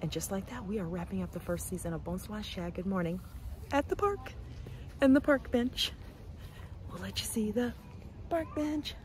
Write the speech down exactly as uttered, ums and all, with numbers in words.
And just like that, we are wrapping up the first season of Bonswa Shæ. Good morning at the park and the park bench. We'll let you see the park bench.